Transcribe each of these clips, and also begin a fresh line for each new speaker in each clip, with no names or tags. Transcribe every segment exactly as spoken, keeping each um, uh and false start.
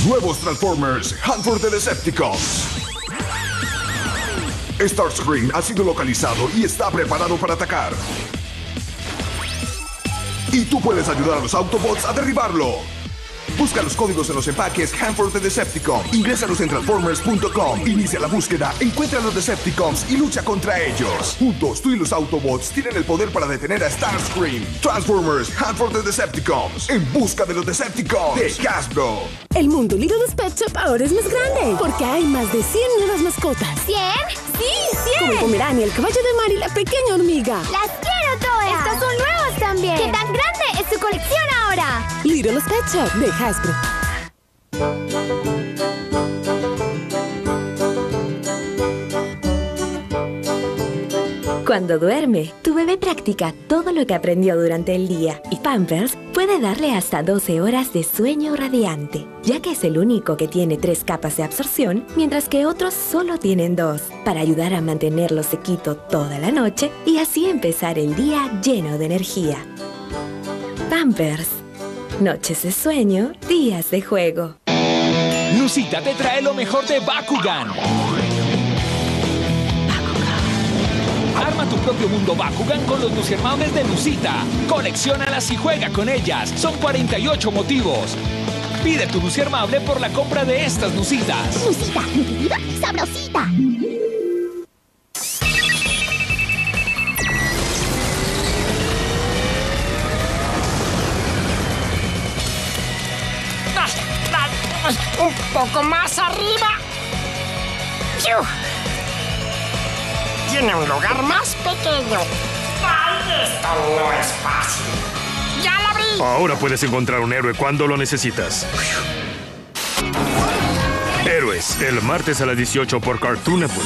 Nuevos Transformers, Hunt for the Decepticons. Starscream ha sido localizado y está preparado para atacar. Y tú puedes ayudar a los Autobots a derribarlo. Busca los códigos en los empaques Hunt for the Decepticons. Ingrésalos en Transformers punto com. Inicia la búsqueda, encuentra a los Decepticons y lucha contra ellos. Juntos, tú y los Autobots tienen el poder para detener a Starscream. Transformers Hunt for the Decepticons. En busca de los Decepticons de Hasbro.
El mundo Little's Pet Shop ahora es más grande porque hay más de cien nuevas mascotas.
¿cien? Sí, cien.
Como el Pomerania, el caballo de mar y la pequeña hormiga.
¡Las quiero todas! Estas son nuevas también. ¿Qué tan grande es su colección ahora?
Little's Pet Shop de Hasbro.
Cuando duerme, tu bebé practica todo lo que aprendió durante el día y Pampers puede darle hasta doce horas de sueño radiante, ya que es el único que tiene tres capas de absorción, mientras que otros solo tienen dos, para ayudar a mantenerlo sequito toda la noche y así empezar el día lleno de energía. Pampers. Noches de sueño, días de juego.
Nusita te trae lo mejor de Bakugan. Arma tu propio mundo Bakugan con los Nusiarmables de Nusita. Colecciónalas y juega con ellas. Son cuarenta y ocho motivos. Pide tu Nusiarmable por la compra de estas Nusitas.
Nusita, nutritiva, sabrosita.
¡Un poco más arriba! ¡Fiu! Tiene un lugar más pequeño. ¡Ay, esto no es fácil! ¡Ya la abrí!
Ahora puedes encontrar un héroe cuando lo necesitas. Héroes, el martes a las dieciocho por Cartoon Network.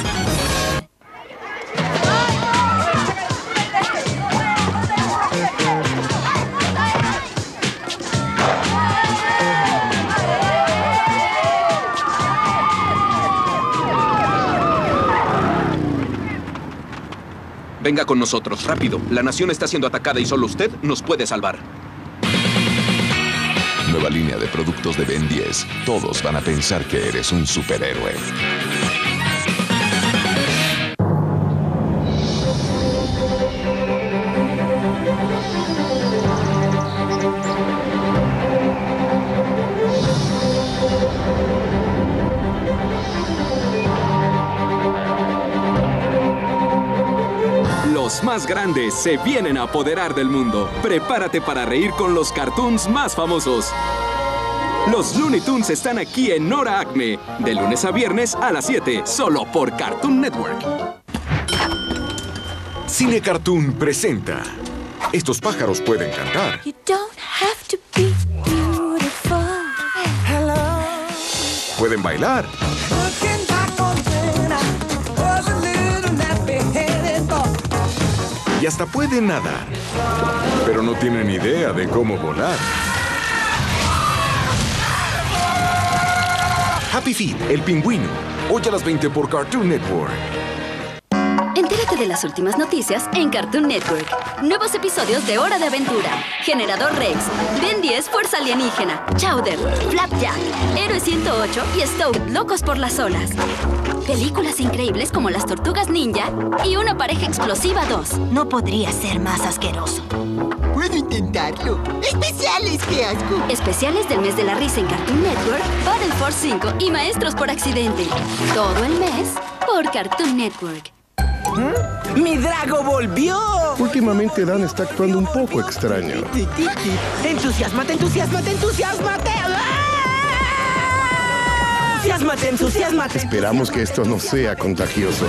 Venga con nosotros, rápido. La nación está siendo atacada y solo usted nos puede salvar.
Nueva línea de productos de Ben diez. Todos van a pensar que eres un superhéroe.
Los más grandes se vienen a apoderar del mundo. Prepárate para reír con los cartoons más famosos. Los Looney Tunes están aquí en Hora Acme, de lunes a viernes a las siete, solo por Cartoon Network.
Cine Cartoon presenta. Estos pájaros pueden cantar.
You don't have to be beautiful. Hello.
Pueden bailar. Y hasta pueden nadar. Pero no tienen idea de cómo volar. Happy Feet, el pingüino. Hoy a las veinte por Cartoon Network.
Entérate de las últimas noticias en Cartoon Network. Nuevos episodios de Hora de Aventura. Generador Rex, Ben diez, Fuerza Alienígena, Chowder, Flapjack, Héroe ciento ocho y Stoke, Locos por las Olas. Películas increíbles como Las Tortugas Ninja y Una Pareja Explosiva dos.
No podría ser más asqueroso.
Puedo intentarlo. ¡Especiales, qué asco!
Especiales del mes de la risa en Cartoon Network, Battle Force cinco y Maestros por Accidente. Todo el mes por Cartoon Network.
¿Mm? ¡Mi Drago volvió!
Últimamente Dan está actuando un poco extraño.
¡Entusiasmate, entusiasmate, entusiasmate! ¡Entusiasmate, entusiasmate!
Esperamos que esto no sea contagioso.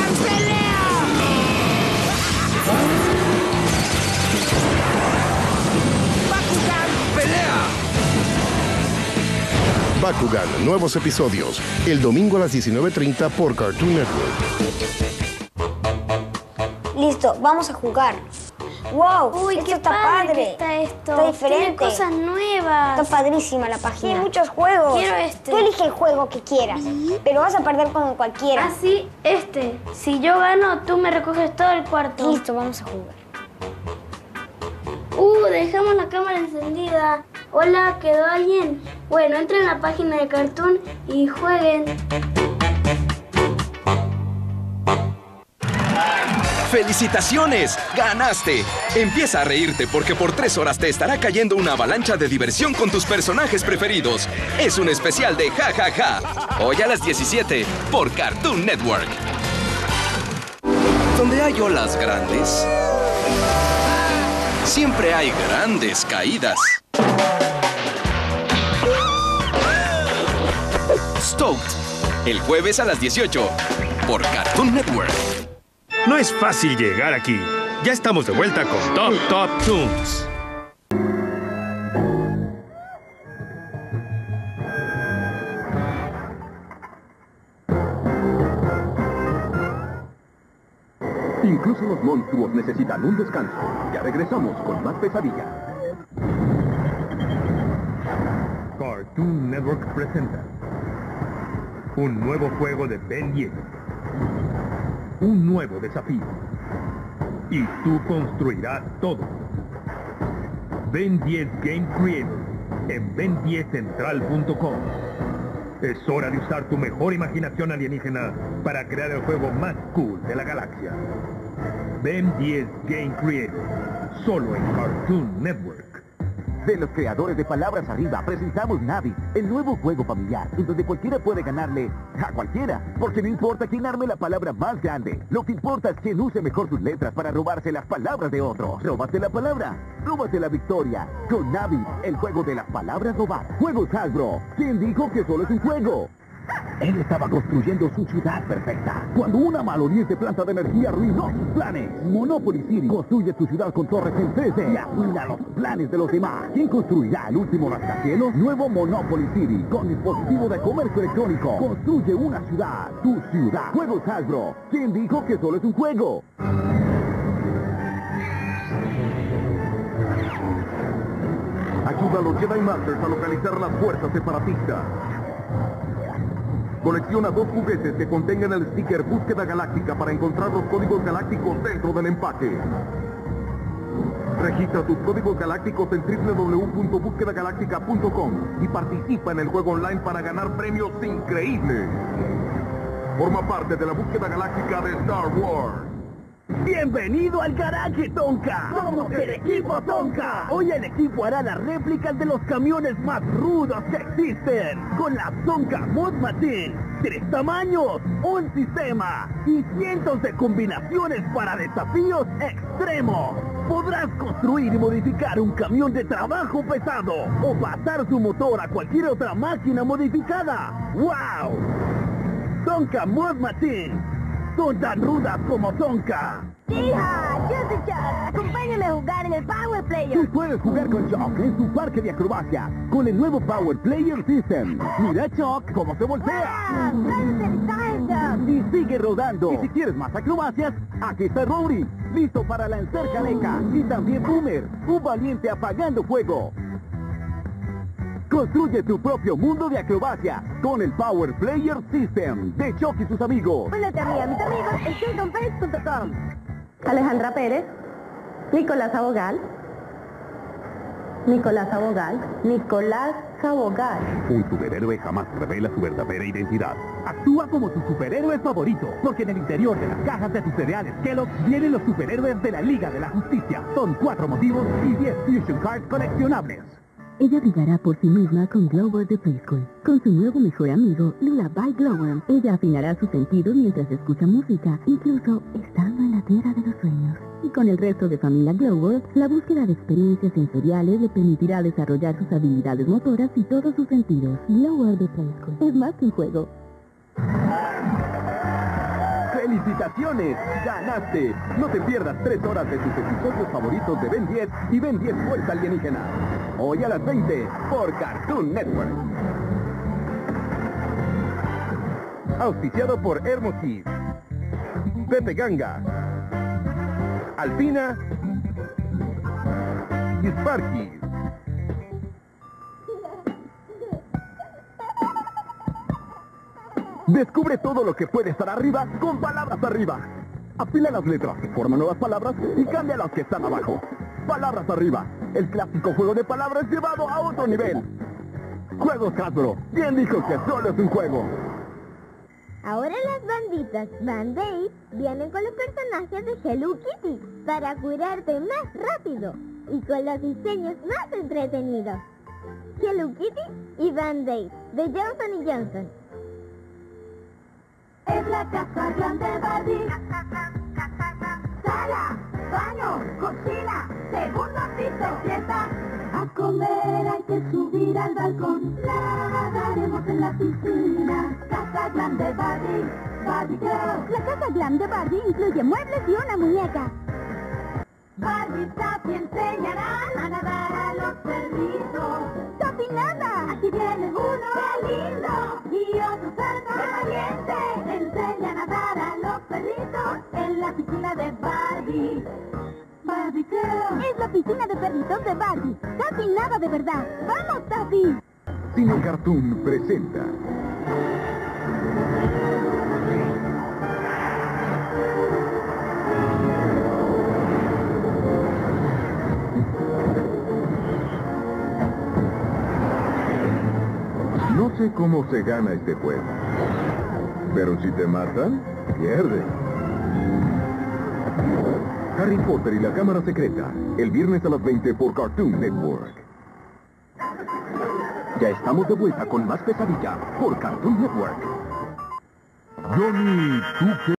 ¡Bakugan, pelea!
Bakugan, nuevos episodios. El domingo a las diecinueve treinta por Cartoon Network.
Listo, vamos a jugar. ¡Wow!
Uy,
esto
qué
está
padre,
padre.
Que está esto.
Está diferente.
Tiene cosas nuevas.
Está padrísima la página. Tiene muchos juegos.
Quiero este.
Tú elige el juego que quieras, pero vas a perder con cualquiera.
Ah, sí, este. Si yo gano, tú me recoges todo el cuarto.
Listo, vamos a jugar.
Uh, dejamos la cámara encendida.
Hola, ¿quedó alguien? Bueno, entren en la página de Cartoon y jueguen.
¡Felicitaciones! ¡Ganaste! Empieza a reírte porque por tres horas te estará cayendo una avalancha de diversión con tus personajes preferidos. Es un especial de Ja Ja Ja. Hoy a las diecisiete por Cartoon Network. Donde hay olas grandes, siempre hay grandes caídas. Stoked, el jueves a las dieciocho por Cartoon Network.
No es fácil llegar aquí. Ya estamos de vuelta con Top Top Toons.
Incluso los monstruos necesitan un descanso. Ya regresamos con más pesadilla.
Cartoon Network presenta un nuevo juego de Ben diez. Un nuevo desafío. Y tú construirás todo. Ben diez Game Creator en ben diez central punto com. Es hora de usar tu mejor imaginación alienígena para crear el juego más cool de la galaxia. Ben diez Game Creator, solo en Cartoon Network.
De los creadores de Palabras Arriba, presentamos Navi, el nuevo juego familiar, en donde cualquiera puede ganarle a cualquiera, porque no importa quién arme la palabra más grande, lo que importa es quién use mejor sus letras para robarse las palabras de otros. Róbate la palabra, róbate la victoria, con Navi, el juego de las palabras robadas. Juegos Hasbro, ¿quién dijo que solo es un juego? Él estaba construyendo su ciudad perfecta, cuando una maloliente planta de energía arruinó sus planes. Monopoly City construye tu ciudad con torres en tres D y arruina los planes de los demás. ¿Quién construirá el último rascacielos? Nuevo Monopoly City, con dispositivo de comercio electrónico. Construye una ciudad, tu ciudad. Juegos Hasbro, ¿quién dijo que solo es un juego? Ayuda a los Jedi Masters a localizar las fuerzas separatistas. Colecciona dos juguetes que contengan el sticker Búsqueda Galáctica para encontrar los códigos galácticos dentro del empaque. Registra tus códigos galácticos en doble u doble u doble u punto búsqueda galáctica punto com y participa en el juego online para ganar premios increíbles. Forma parte de la búsqueda galáctica de Star Wars.
¡Bienvenido al garaje, Tonka! ¡Somos el equipo Tonka! Hoy el equipo hará las réplicas de los camiones más rudos que existen, con la Tonka Mod Machine. Tres tamaños, un sistema y cientos de combinaciones para desafíos extremos. Podrás construir y modificar un camión de trabajo pesado o pasar su motor a cualquier otra máquina modificada. ¡Wow! Tonka Mod Machine. Son tan rudas como Tonka.
¡Hija! Yo soy Chuck. Acompáñame a jugar en el Power Player.
Tú puedes jugar con Chuck en su parque de acrobacia con el nuevo Power Player System. Mira a Chuck cómo se voltea.
Wow,
y sigue rodando. Y si quieres más acrobacias, aquí está Rory, listo para lanzar caneca. Y también Boomer, un valiente apagando fuego. Construye tu propio mundo de acrobacia con el Power Player System de Chuck y sus amigos.
Únete a mí, a mis amigos en silicon face punto com. Alejandra Pérez, Nicolás Abogal, Nicolás Abogal, Nicolás Abogal.
Un superhéroe jamás revela su verdadera identidad. Actúa como tu superhéroe favorito, porque en el interior de las cajas de tus cereales Kellogg vienen los superhéroes de la Liga de la Justicia. Son cuatro motivos y diez Fusion Cards coleccionables.
Ella brillará por sí misma con Glower de Playskool. Con su nuevo mejor amigo, Lullaby Glower, ella afinará sus sentidos mientras escucha música, incluso estando en la tierra de los sueños. Y con el resto de familia Glower, la búsqueda de experiencias sensoriales le permitirá desarrollar sus habilidades motoras y todos sus sentidos. Glower de Playskool es más que un juego.
¡Felicitaciones! ¡Ganaste! No te pierdas tres horas de tus episodios favoritos de Ben diez y Ben diez Fuerza Alienígena. Hoy a las veinte por Cartoon Network. Auspiciado por Hermokids, Pepe Ganga, Alpina y Sparky. Descubre todo lo que puede estar arriba con Palabras Arriba. Apila las letras que forman nuevas palabras y cambia las que están abajo. Palabras arriba. El clásico juego de palabras llevado a otro nivel. Juegos Hasbro. ¿Quién dijo que solo es un juego?
Ahora las banditas Band-Aid vienen con los personajes de Hello Kitty para curarte más rápido y con los diseños más entretenidos. Hello Kitty y Band-Aid de Johnson y Johnson.
Es la casa grande Barbie. Sala, baño, cocina, segundo piso, fiesta. A comer hay que subir al balcón. Nadaremos en la piscina. Casa grande Barbie, Barbie Girl.
La casa glam de Barbie incluye muebles y una muñeca.
Barbie Taffy enseñarán a nadar a los perritos.
¡Taffy nada!
Aquí viene uno, ¡qué lindo! Y otro salta valiente. Enseña a nadar a los perritos en la piscina de Barbie. Barbie Girl.
Es la piscina de perritos de Barbie. Taffy nada de verdad. ¡Vamos, Taffy!
Cine Cartoon presenta... No sé cómo se gana este juego, pero si te matan, pierdes. Harry Potter y la Cámara Secreta, el viernes a las veinte por Cartoon Network. Ya estamos de vuelta con más Pesadilla por Cartoon Network. Johnny, ¿tú qué?